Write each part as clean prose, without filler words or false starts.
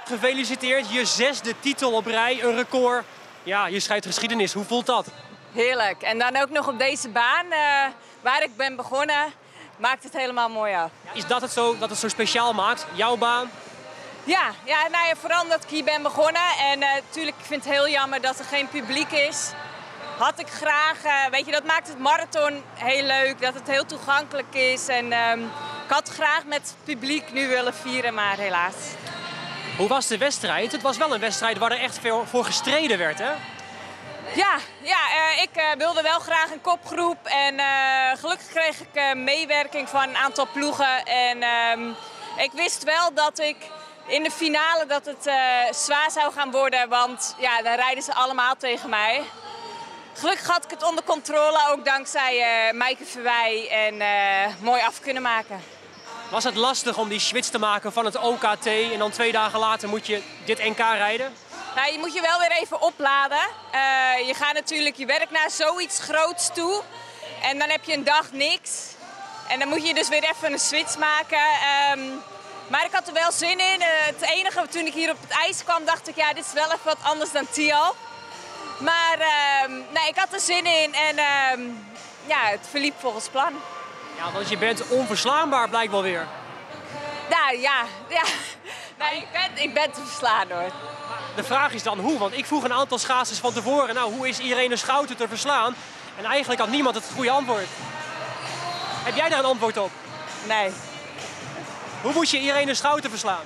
Gefeliciteerd, je 6e titel op rij, een record. Ja, je schrijft geschiedenis. Hoe voelt dat? Heerlijk. En dan ook nog op deze baan waar ik ben begonnen, maakt het helemaal mooi af. Is dat het zo speciaal maakt, jouw baan? Ja, nou ja, vooral omdat ik hier ben begonnen. En natuurlijk, ik vind het heel jammer dat er geen publiek is. Had ik graag, weet je, dat maakt het marathon heel leuk, dat het heel toegankelijk is. En ik had graag met publiek nu willen vieren, maar helaas. Hoe was de wedstrijd? Het was wel een wedstrijd waar er echt veel voor gestreden werd, hè? Ja, ik wilde wel graag een kopgroep. En gelukkig kreeg ik meewerking van een aantal ploegen. En ik wist wel dat ik in de finale dat het zwaar zou gaan worden. Want ja, dan rijden ze allemaal tegen mij. Gelukkig had ik het onder controle, ook dankzij Maaike Verwij. En mooi af kunnen maken. Was het lastig om die switch te maken van het OKT en dan 2 dagen later moet je dit NK rijden? Nou, je moet je wel weer even opladen. Je werkt naar zoiets groots toe. En dan heb je een dag niks. En dan moet je dus weer even een switch maken. Maar ik had er wel zin in. Het enige, toen ik hier op het ijs kwam, dacht ik, ja, dit is wel even wat anders dan Tialf. Maar nee, ik had er zin in en het verliep volgens plan. Ja, want je bent onverslaanbaar blijkt wel weer. Nou ja. Nou, ik ben te verslaan hoor. De vraag is dan hoe, want ik vroeg een aantal schaatsers van tevoren, nou, hoe is Irene Schouten te verslaan? En eigenlijk had niemand het goede antwoord. Heb jij daar een antwoord op? Nee. Hoe moet je Irene Schouten verslaan?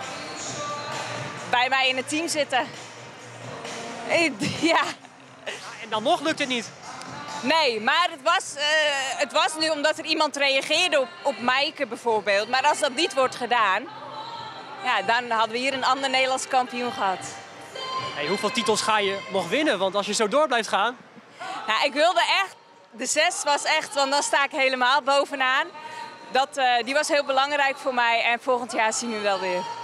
Bij mij in het team zitten. Ja. En dan nog lukt het niet. Nee, maar het was nu omdat er iemand reageerde op Maaike bijvoorbeeld. Maar als dat niet wordt gedaan, ja, dan hadden we hier een ander Nederlands kampioen gehad. Hey, hoeveel titels ga je nog winnen? Want als je zo door blijft gaan... Nou, ik wilde echt, de 6 was echt, want dan sta ik helemaal bovenaan. Die was heel belangrijk voor mij en volgend jaar zien we wel weer.